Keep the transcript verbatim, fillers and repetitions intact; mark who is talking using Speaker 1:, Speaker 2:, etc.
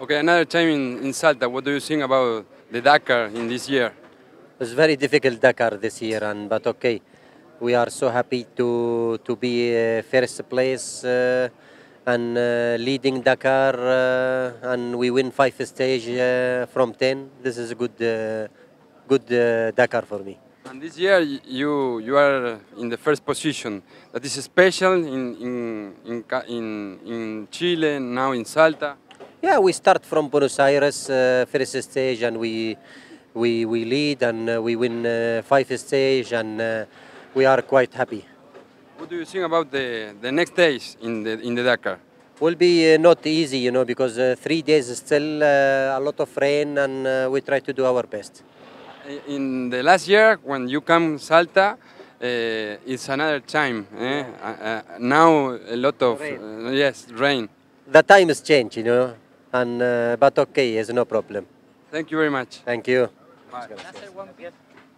Speaker 1: Okay, another time in, in Salta. What do you think about the Dakar in this year?
Speaker 2: It's very difficult Dakar this year, and but okay, we are so happy to to be uh, first place uh, and uh, leading Dakar, uh, and we win five stage uh, from ten. This is a good uh, good uh, Dakar for me.
Speaker 1: And this year y- you you are in the first position. That is special in in in Ca- in, in Chile now in Salta.
Speaker 2: Yeah, we start from Buenos Aires uh, first stage, and we we we lead and uh, we win uh, five stage, and uh, we are quite happy.
Speaker 1: What do you think about the the next days in the in the Dakar?
Speaker 2: Will be uh, not easy, you know, because uh, three days is still uh, a lot of rain, and uh, we try to do our best.
Speaker 1: I- In the last year when you come Salta, uh, it's another time. Eh? Uh, uh, now a lot of
Speaker 2: Rain.
Speaker 1: uh, yes rain.
Speaker 2: The time has changed, you know, and uh, but okay, it's no problem.
Speaker 1: Thank you very much.
Speaker 2: Thank you.
Speaker 1: Bye.